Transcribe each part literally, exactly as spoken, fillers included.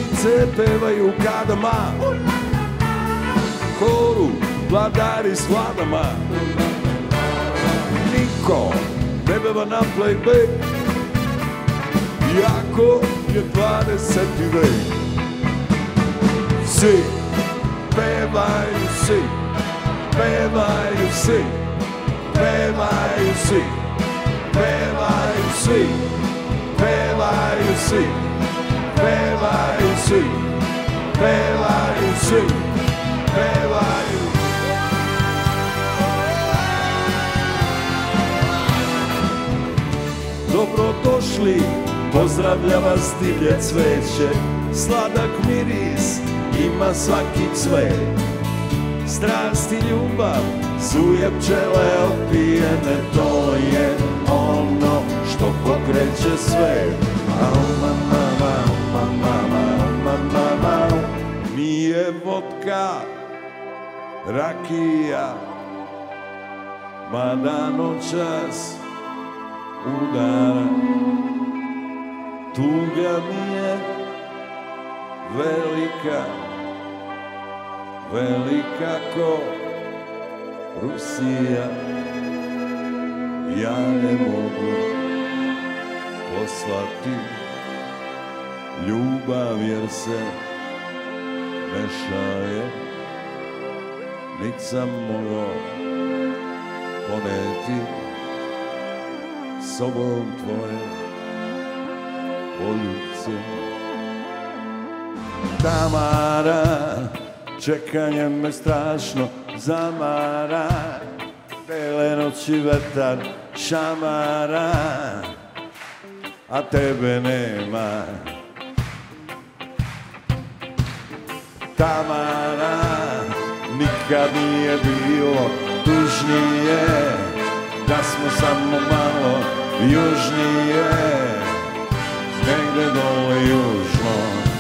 ptice pevaju kadama, koru vladari s vladama. Niko ne peva na playback, jako je dvadeseti vek. Svi pevaju, svi pevaju, svi pevaju, svi pevaju, svi pevaju, svi pevaju, svi pevaju, svi pevaju. Dobrodošli, pozdravlja vas divlje cveće, sladak miris ima svaki cvet. Strast i ljubav, suje pčele opijene, to je ono što pokreće sve. Nije vodka, rakija, mada noćas udara. Tuga mi je velika, velika ko Rusija. Ja ne mogu poslati ljubav jer se ne šaje, nit sam mogao poneti sobom tvoje poljubce. Tamara, čekanje me strašno zamara, bele noći vetar šamara, a tebe nema. Tamara, nikad nije bilo tužnije, da smo samo malo južnije, negde dole južno.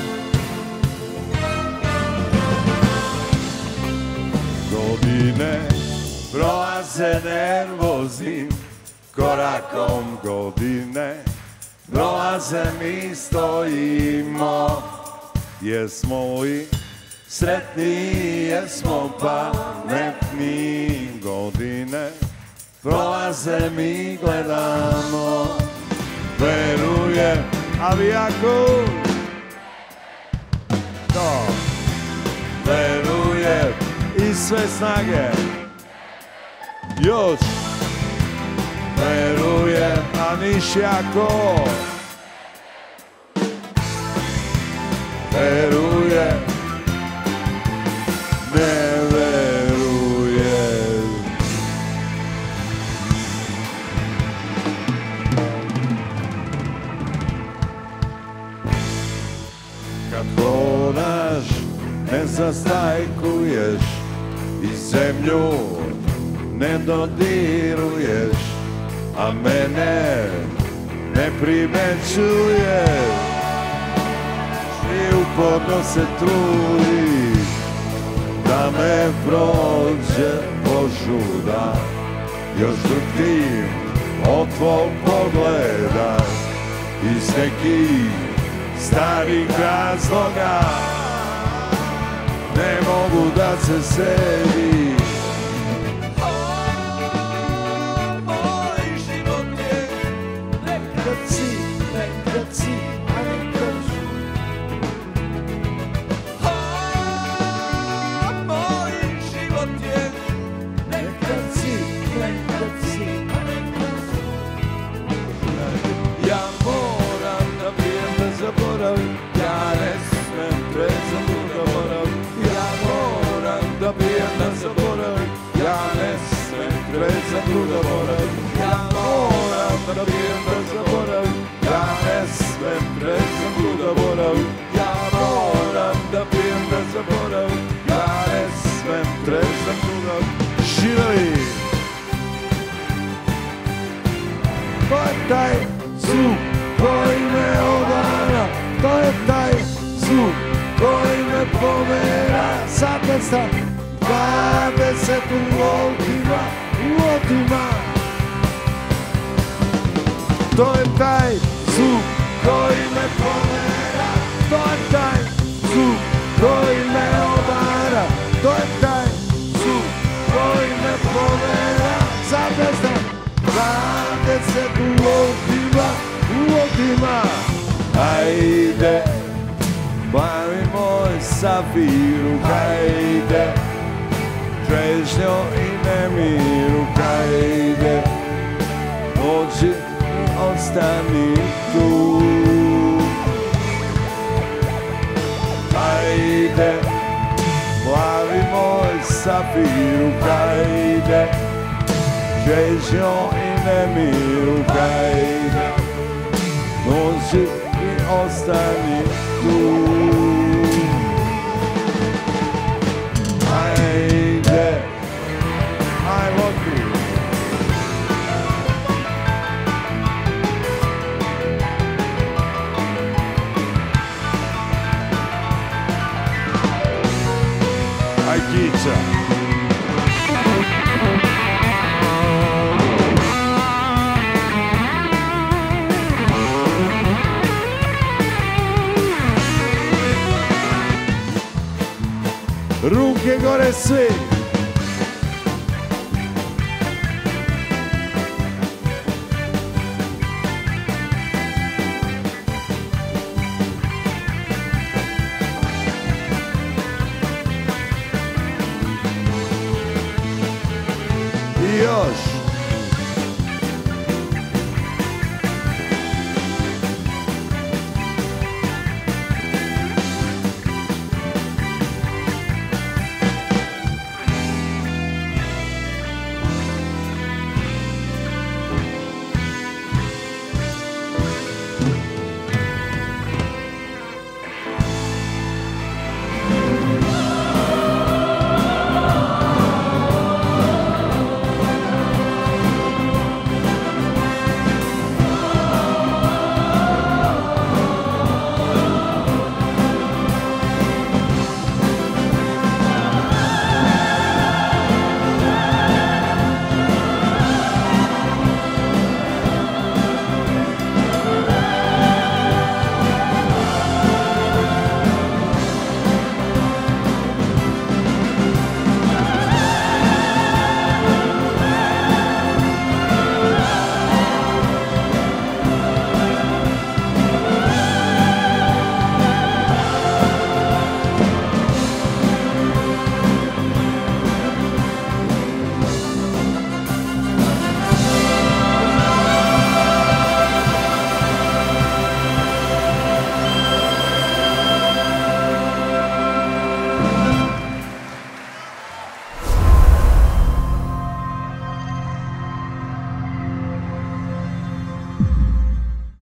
Godine prolaze nervoznim korakom, godine prolaze, mi stojimo. Jesmo li sretni, jesmo pametni, godine prolaze, mi gledamo. Verujem, ali ako to verujem i sve snage još verujem, a niš jako verujem, ne verujem. Kad hodaš ne zastajkuješ i zemlju ne dodiruješ, a mene ne primećuješ i uporno se trudiš da me prođe požuda. Još drugim od tvog pogleda iz nekih starih razloga ne mogu da se sedim. Moj život je nekad si, nekad si, a nekad si. Moj život je nekad si, nekad si, a nekad si. Ja moram da pijem da zaboravim, ja ne smem trezan da boravim. Ja moram da pijem da zaboravim, ja ne smem trezan da boravim. Ja moram da pijem da zaboravim, ja ne smem trezan da boravim. Ja moram da pijem da zaboravim, ja ne smem trezan da boravim. Živeli! To je taj zvuk koji me odvara, to je taj zvuk koji me pomera. Sad kad sam dvadeset u voltima, u otima. To je taj zvuk koji me pomera, to je taj safiru, kajde, čežnjo i nemiru, kajde, dođi i ostani tu. Kajde, plavi moj safiru, kajde, čežnjo i nemiru, kajde, dođi i ostani tu. Ajde, I love you. Aj Kića. Ruke gore svi.